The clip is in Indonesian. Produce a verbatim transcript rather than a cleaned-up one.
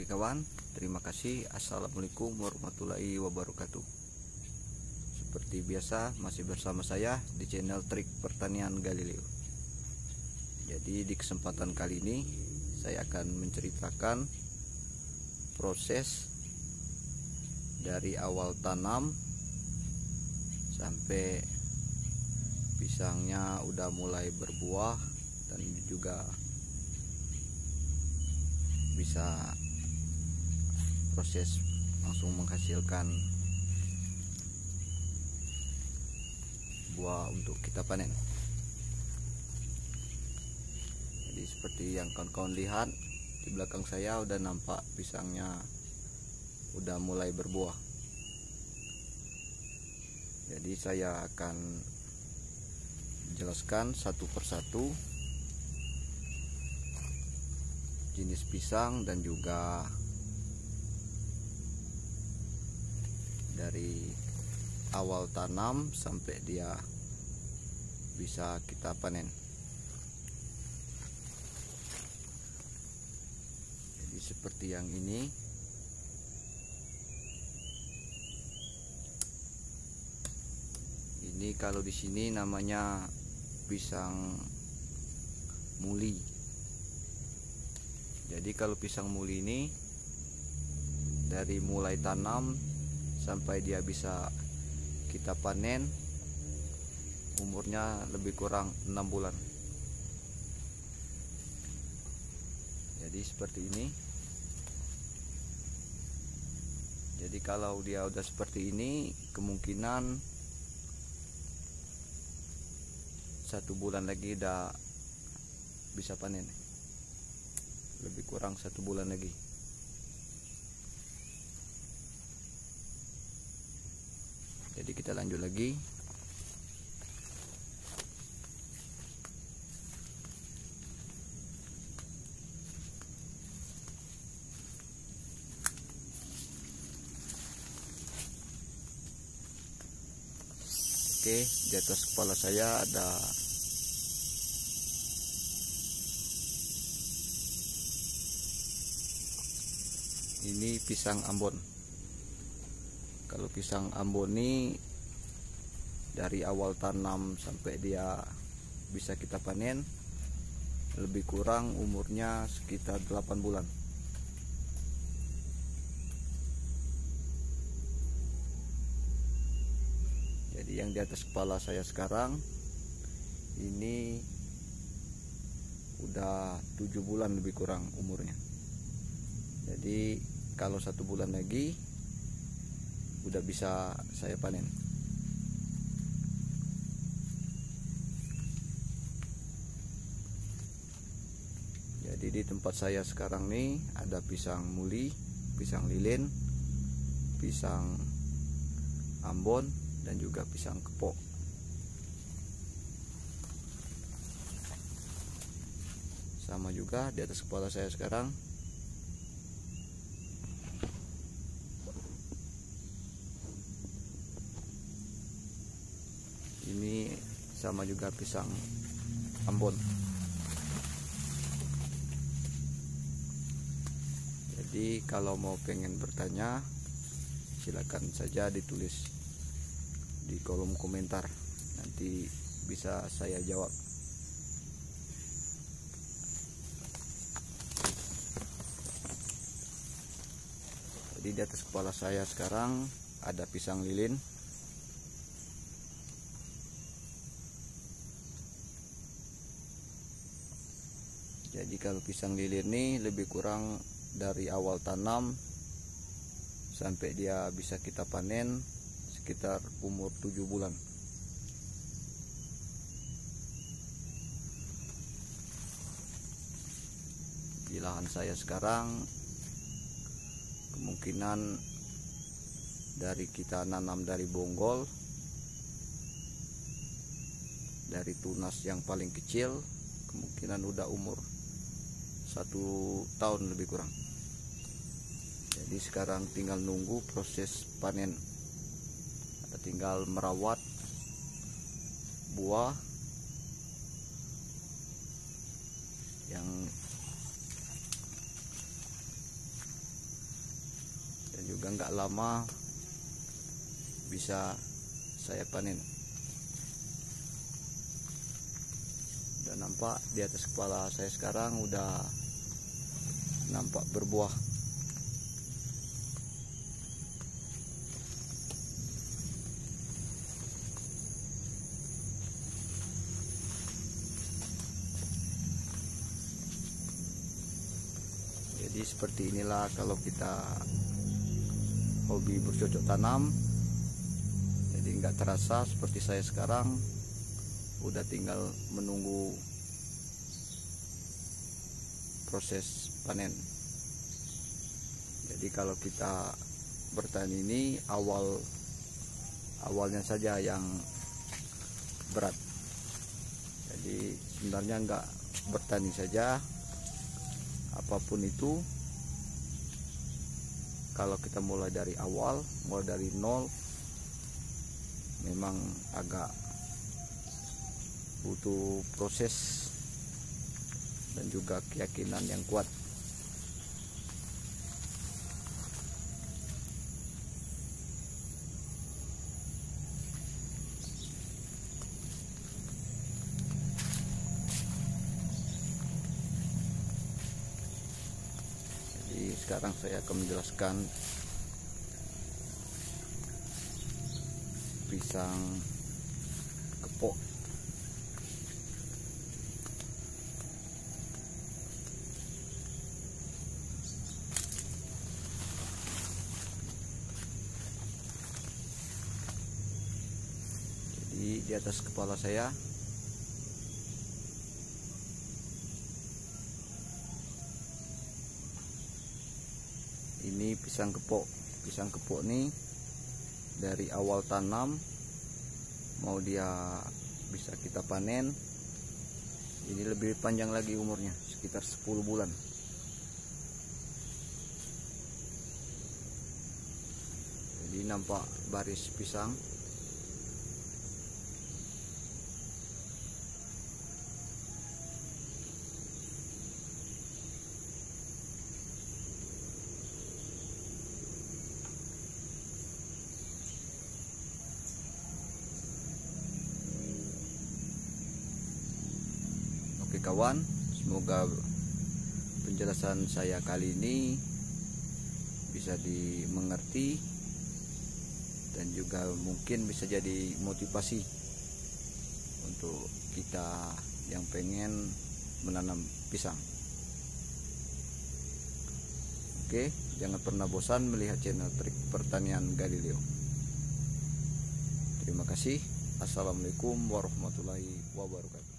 kawan, terima kasih. Assalamualaikum warahmatullahi wabarakatuh. Seperti biasa masih bersama saya di channel Trik Pertanian Galileo. Jadi di kesempatan kali ini saya akan menceritakan proses dari awal tanam sampai pisangnya udah mulai berbuah dan juga bisa proses langsung menghasilkan buah untuk kita panen. Jadi seperti yang kawan-kawan lihat di belakang saya udah nampak pisangnya udah mulai berbuah. Jadi saya akan jelaskan satu persatu jenis pisang dan juga dari awal tanam sampai dia bisa kita panen. Jadi seperti yang ini. Ini kalau di sini namanya pisang muli. Jadi kalau pisang muli ini dari mulai tanam sampai dia bisa kita panen umurnya lebih kurang enam bulan. Jadi seperti ini. Jadi kalau dia udah seperti ini, kemungkinan satu bulan lagi udah bisa panen. Lebih kurang satu bulan lagi. Jadi kita lanjut lagi. Oke, di atas kepala saya ada ini pisang Ambon. Kalau pisang Ambon ini dari awal tanam sampai dia bisa kita panen lebih kurang umurnya sekitar delapan bulan. Jadi yang di atas kepala saya sekarang ini udah tujuh bulan lebih kurang umurnya. Jadi kalau satu bulan lagi udah bisa saya panen. Jadi di tempat saya sekarang nih ada pisang muli, pisang lilin, pisang Ambon dan juga pisang kepok. Sama juga di atas kepala saya sekarang ini sama juga pisang Ambon. Jadi kalau mau pengen bertanya silakan saja ditulis di kolom komentar, nanti bisa saya jawab. Jadi di atas kepala saya sekarang ada pisang lilin. Jadi kalau pisang lilin ini lebih kurang dari awal tanam sampai dia bisa kita panen sekitar umur tujuh bulan. Di lahan saya sekarang kemungkinan dari kita nanam dari bonggol, dari tunas yang paling kecil, kemungkinan udah umur satu tahun lebih kurang. Jadi sekarang tinggal nunggu proses panen. Ada tinggal merawat buah yang juga nggak lama bisa saya panen. Udah nampak di atas kepala saya sekarang udah nampak berbuah. Jadi seperti inilah kalau kita hobi bercocok tanam. Jadi nggak terasa seperti saya sekarang udah tinggal menunggu proses panen. Jadi kalau kita bertani ini awal awalnya saja yang berat. Jadi sebenarnya nggak bertani saja, apapun itu kalau kita mulai dari awal, mulai dari nol, memang agak butuh proses dan juga keyakinan yang kuat. Jadi sekarang saya akan menjelaskan pisang kepok. Jadi di atas kepala saya ini pisang kepok. Pisang kepok nih dari awal tanam mau dia bisa kita panen, ini lebih panjang lagi umurnya, sekitar sepuluh bulan. Jadi nampak baris pisang. Oke kawan, semoga penjelasan saya kali ini bisa dimengerti dan juga mungkin bisa jadi motivasi untuk kita yang pengen menanam pisang. Oke, jangan pernah bosan melihat channel Trik Pertanian Galileo. Terima kasih. Assalamualaikum warahmatullahi wabarakatuh.